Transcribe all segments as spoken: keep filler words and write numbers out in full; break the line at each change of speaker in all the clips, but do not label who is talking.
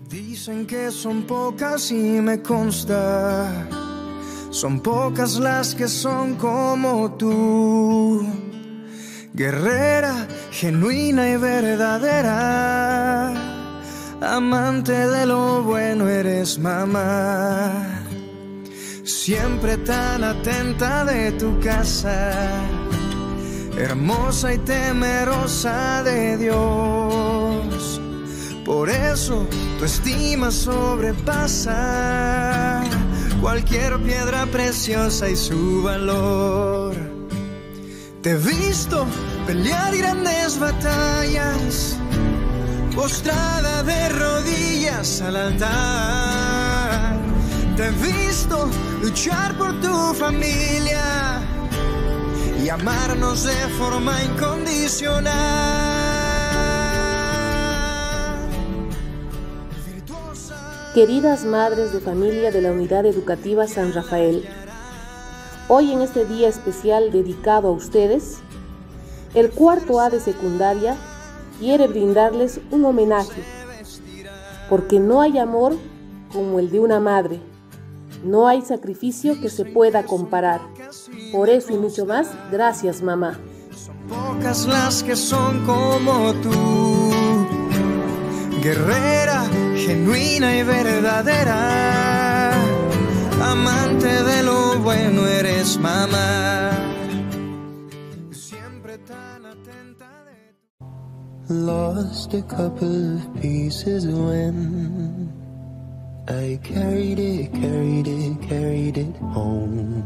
Dicen que son pocas y me consta, son pocas las que son como tú, guerrera, genuina y verdadera, amante de lo bueno eres mamá, siempre tan atenta de tu casa, hermosa y temerosa de Dios. Por eso tu estima sobrepasa cualquier piedra preciosa y su valor. Te he visto pelear grandes batallas, postrada de rodillas al altar. Te he visto luchar por tu familia y amarnos de forma incondicional.
Queridas madres de familia de la Unidad Educativa San Rafael, hoy en este día especial dedicado a ustedes, el cuarto A de secundaria quiere brindarles un homenaje, porque no hay amor como el de una madre, no hay sacrificio que se pueda comparar. Por eso y mucho más, gracias mamá.
Son pocas las que son como tú, guerrera, genuina y verdadera, amante de lo bueno eres mamá, siempre tan atenta de tu... Lost a couple of pieces when I carried it, carried it, carried it home.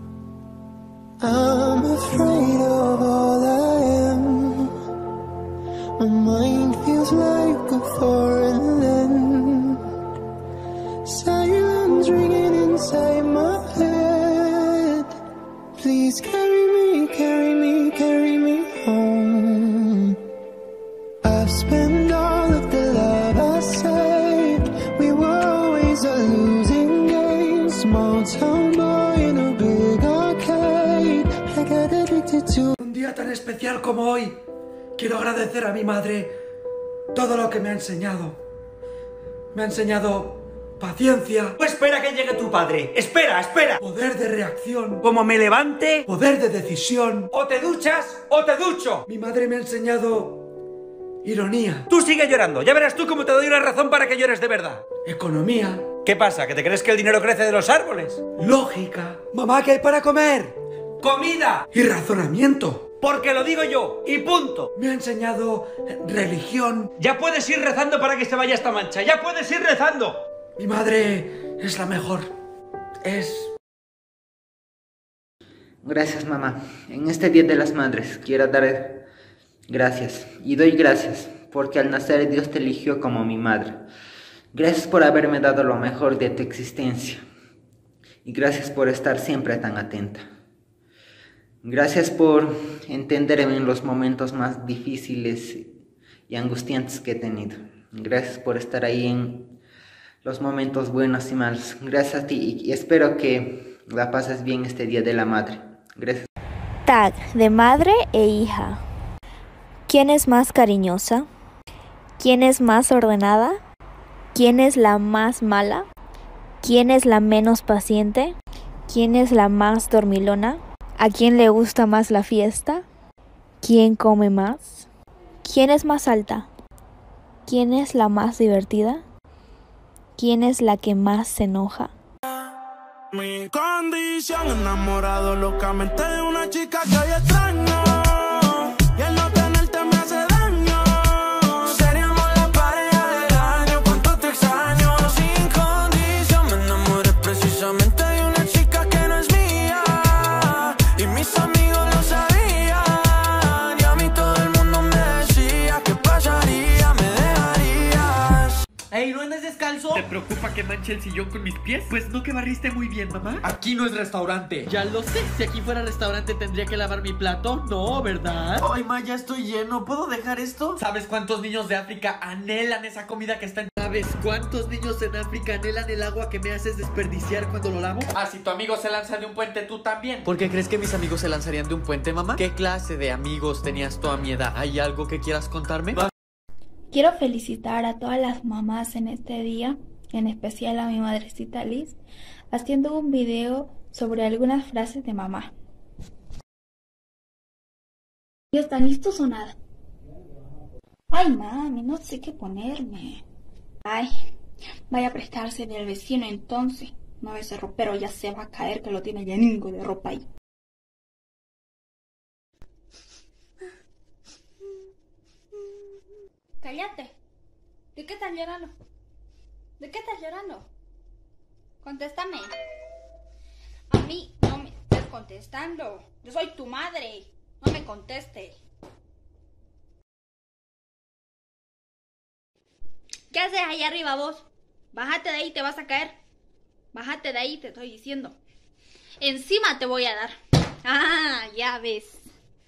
I'm afraid of all I am. My mind feels like a foreign land. Silence ringing inside my head. Please carry me, carry me, carry me home. I've spent all of the love I saved. We were always a losing game. Small town boy in a big arcade. I got addicted to...
Un día tan especial como hoy, quiero agradecer a mi madre todo lo que me ha enseñado. Me ha enseñado paciencia.
Espera que llegue tu padre. Espera, espera.
Poder de reacción.
Como me levante,
Poder de decisión.
o te duchas o te ducho.
Mi madre me ha enseñado ironía.
Tú sigue llorando. Ya verás tú cómo te doy una razón para que llores de verdad.
Economía.
¿Qué pasa? ¿Que te crees que el dinero crece de los árboles?
Lógica. Mamá, ¿qué hay para comer?
¡Comida!
Y razonamiento.
Porque lo digo yo, y punto.
Me ha enseñado religión.
Ya puedes ir rezando para que se vaya esta mancha. Ya puedes ir rezando.
Mi madre es la mejor. Es...
Gracias mamá. En este Día de las Madres quiero dar gracias. Y doy gracias porque al nacer Dios te eligió como mi madre. Gracias por haberme dado lo mejor de tu existencia. Y gracias por estar siempre tan atenta. Gracias por entenderme en los momentos más difíciles y angustiantes que he tenido. Gracias por estar ahí en los momentos buenos y malos. Gracias a ti y espero que la pases bien este Día de la Madre. Gracias.
Tag de madre e hija. ¿Quién es más cariñosa? ¿Quién es más ordenada? ¿Quién es la más mala? ¿Quién es la menos paciente? ¿Quién es la más dormilona? ¿A quién le gusta más la fiesta? ¿Quién come más? ¿Quién es más alta? ¿Quién es la más divertida? ¿Quién es la que más se enoja?
Mi condición, enamorado locamente de una chica que hoy extraño. Y el no tenerte me hace daño. Seríamos la pareja del año. Cuánto te extraño. Sin condición, me enamoré precisamente de una chica que no es mía. Y mis amigos lo sabían. Y a mí todo el mundo me decía: ¿qué pasaría? ¿Me dejarías?
Ey, ¿no andas descalzo?
¿Te preocupa que manche el sillón con mis pies? Pues no que barriste muy bien, mamá.
Aquí no es restaurante. Ya lo sé, si aquí fuera restaurante tendría que lavar mi plato. No, ¿verdad?
Ay, ma, ya estoy lleno. ¿Puedo dejar esto?
¿Sabes cuántos niños de África anhelan esa comida que está en...
¿Sabes cuántos niños en África anhelan el agua que me haces desperdiciar cuando lo lavo?
Ah, si tu amigo se lanza de un puente, tú también. ¿Por qué crees que mis amigos se lanzarían de un puente, mamá? ¿Qué clase de amigos tenías tú a mi edad? ¿Hay algo que quieras contarme?
Quiero felicitar a todas las mamás en este día, en especial a mi madrecita Liz, haciendo un video sobre algunas frases de mamá. ¿Ya están listos o nada? Ay, mami, no sé qué ponerme. Ay, vaya a prestarse del vecino entonces. No, ese ropero ya se va a caer, que lo tiene lleningo de ropa ahí. Cállate. ¿De qué estás llorando? ¿De qué estás llorando? Contéstame. A mí no me estés contestando. Yo soy tu madre. No me contestes. ¿Qué haces ahí arriba vos? Bájate de ahí, te vas a caer. Bájate de ahí, te estoy diciendo. Encima te voy a dar. Ah, ya ves.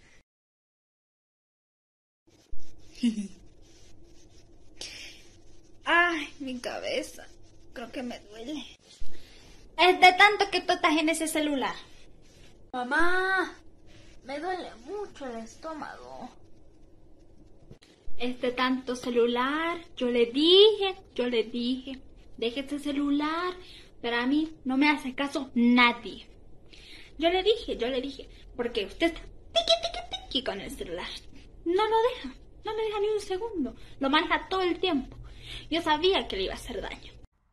Ay, mi cabeza. Creo que me duele. Es de tanto que tú estás en ese celular. Mamá, me duele mucho el estómago. Es de tanto celular. Yo le dije, yo le dije, deje ese celular. Pero a mí no me hace caso nadie. Yo le dije, yo le dije, porque usted está tiqui, tiqui, tiqui con el celular. No lo deja, no lo deja ni un segundo. Lo maneja todo el tiempo. Yo sabía que le iba a hacer daño.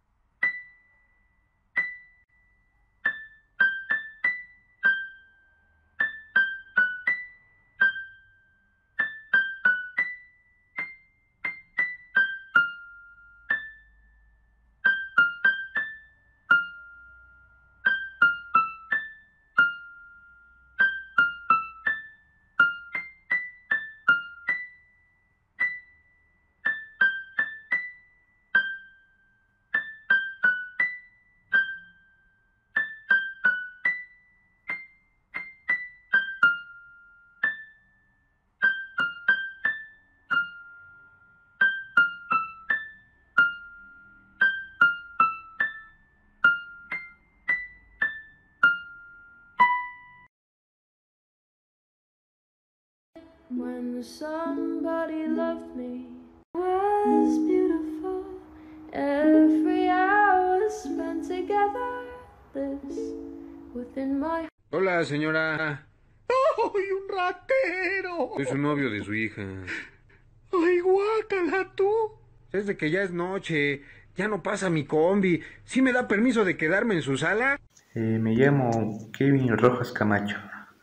When somebody loved me, it was beautiful. Every hour spent together lives within my...
Hola, señora.
¡Ay, un ratero!
Soy su novio de su hija.
¡Ay, guácala tú!
Desde que ya es noche, ya no pasa mi combi. ¿Sí me da permiso de quedarme en su sala?
Eh, me llamo Kevin Rojas Camacho.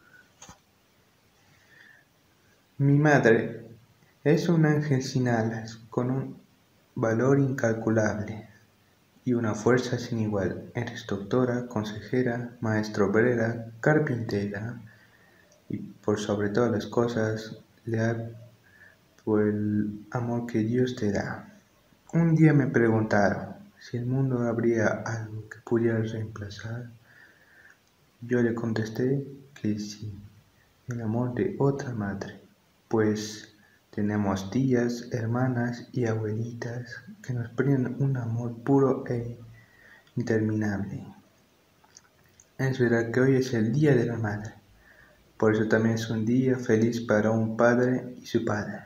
Mi madre es un ángel sin alas, con un valor incalculable y una fuerza sin igual. Eres doctora, consejera, maestra obrera, carpintera y por sobre todas las cosas, leal por el amor que Dios te da. Un día me preguntaron si el mundo habría algo que pudiera reemplazar. Yo le contesté que sí, el amor de otra madre. Pues tenemos tías, hermanas y abuelitas que nos brindan un amor puro e interminable. Es verdad que hoy es el Día de la Madre, por eso también es un día feliz para un padre y su padre.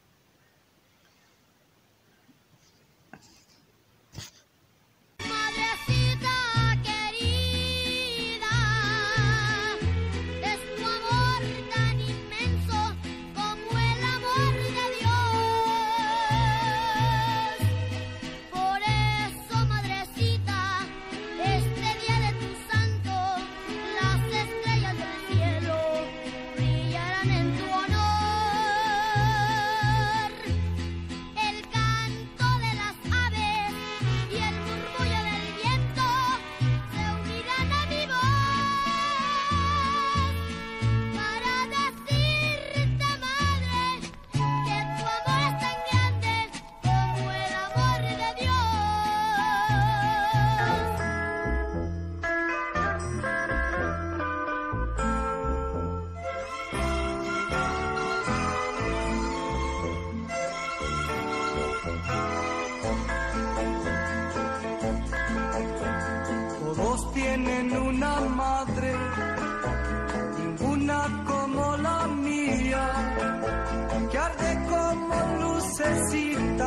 Tienen una madre, ninguna como la mía, que arde como lucecita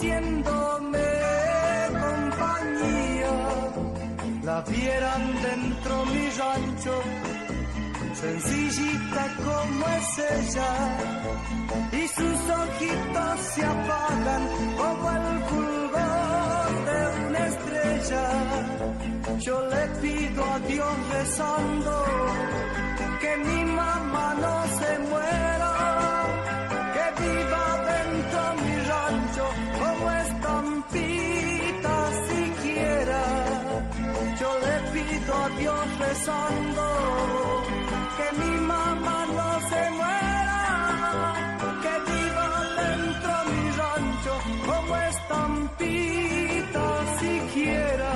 haciéndome compañía, la vieran dentro mi rancho, sencillita como es ella, y sus ojitos se apagan como el fulgor de una estrella. Yo le pido a Dios rezando que mi mamá no se muera, que viva dentro mi rancho como estampita siquiera. Yo le pido a Dios rezando que mi mamá no se muera, que viva dentro mi rancho como estampita siquiera.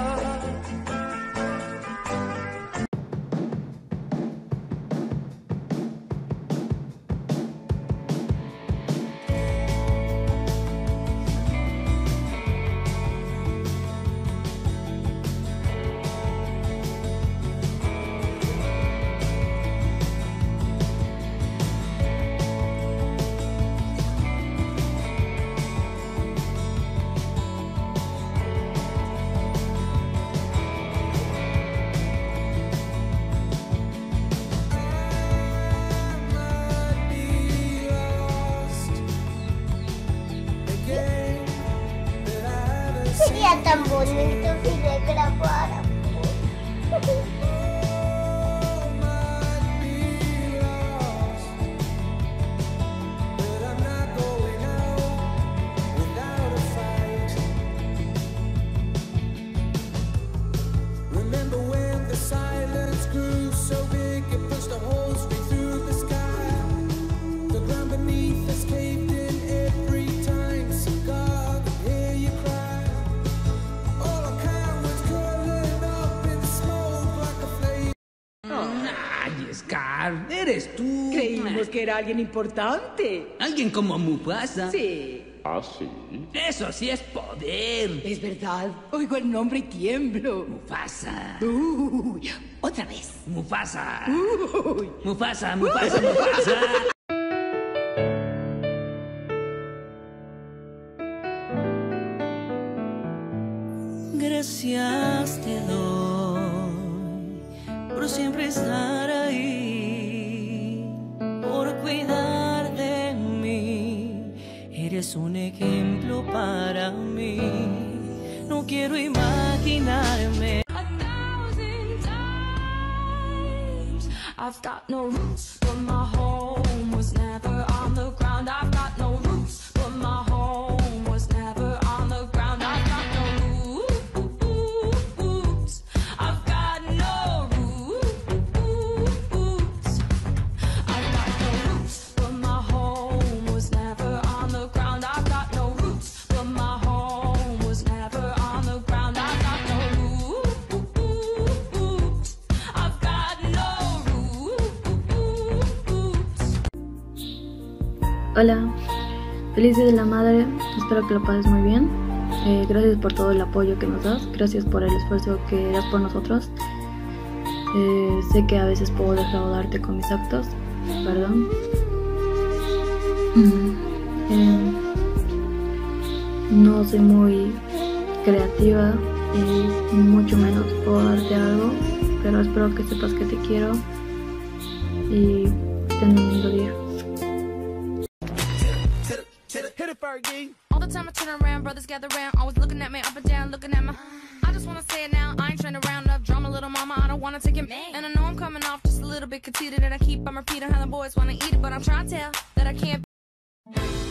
Sería tan bonito si le grabara.
Remember when the silence grew so big it pushed a hole straight through the sky? The ground beneath us caved in every time. So God, hear you cry. All I can was curling up in smoke like a flame.
Ay, Scar, eres tú.
Creímos que era alguien importante.
Alguien como Mufasa.
Sí.
¿Ah, sí?
Eso sí es poder.
Es verdad. Oigo el nombre y tiemblo.
Mufasa.
Uy, otra vez.
Mufasa.
Uy.
Mufasa, Mufasa, Mufasa.
Gracias te doy por siempre estar ahí, por cuidar de mí. Eres un ejemplo para mí. No quiero imaginarme.
A thousand times I've got no roots, but my home was never on the ground. I've got no roots, but my home was never on the ground. I've got no roots. I've got no roots. I've got no roots, but my home was never on the ground. I've got no roots, but my home was never on the ground. I've got no roots. I've got no roots.
Hola, feliz Día de la Madre, espero que lo pases muy bien. Eh, gracias por todo el apoyo que nos das, gracias por el esfuerzo que das por nosotros. Eh, sé que a veces puedo defraudarte con mis actos, perdón. Mm, eh, no soy muy creativa y mucho menos puedo darte algo, pero espero que sepas que te quiero y ten un lindo día.
All the time I turn around, brothers gather round, always looking at me up and down, looking at my. I just wanna say it now, I ain't trying to round up drama, little mama, I don't wanna take it. And I know I'm coming off just a little bit conceited, and I keep on repeating how the boys wanna eat it, but I'm trying to tell that I can't.